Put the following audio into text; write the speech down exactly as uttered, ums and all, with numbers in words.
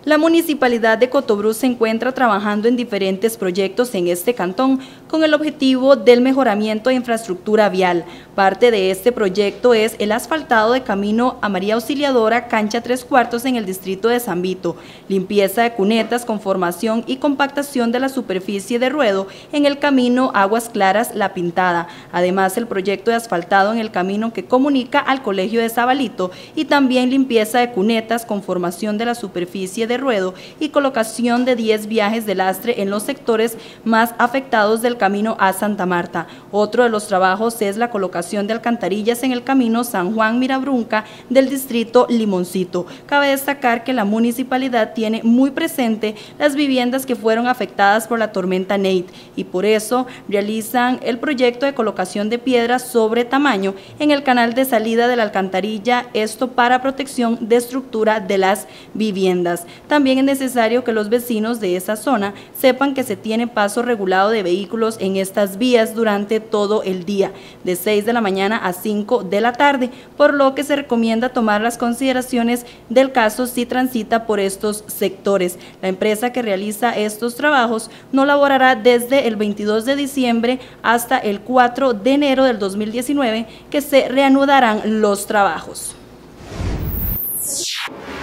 La Municipalidad de Cotobruz se encuentra trabajando en diferentes proyectos en este cantón con el objetivo del mejoramiento de infraestructura vial. Parte de este proyecto es el asfaltado de camino a María Auxiliadora, cancha tres cuartos en el distrito de San Vito, limpieza de cunetas, conformación y compactación de la superficie de ruedo en el camino Aguas Claras La Pintada. Además, el proyecto de asfaltado en el camino que comunica al Colegio de Sabalito y también limpieza de cunetas, conformación de la superficie de ruedo y colocación de diez viajes de lastre en los sectores más afectados del camino a Santa Marta. Otro de los trabajos es la colocación de alcantarillas en el camino San Juan Mirabrunca del distrito Limoncito. Cabe destacar que la municipalidad tiene muy presente las viviendas que fueron afectadas por la tormenta Nate y por eso realizan el proyecto de colocación de piedras sobre tamaño en el canal de salida de la alcantarilla, esto para protección de estructura de las viviendas. También es necesario que los vecinos de esa zona sepan que se tiene paso regulado de vehículos en estas vías durante todo el día, de seis de la mañana a cinco de la tarde, por lo que se recomienda tomar las consideraciones del caso si transita por estos sectores. La empresa que realiza estos trabajos no laborará desde el veintidós de diciembre hasta el cuatro de enero del dos mil diecinueve, que se reanudarán los trabajos.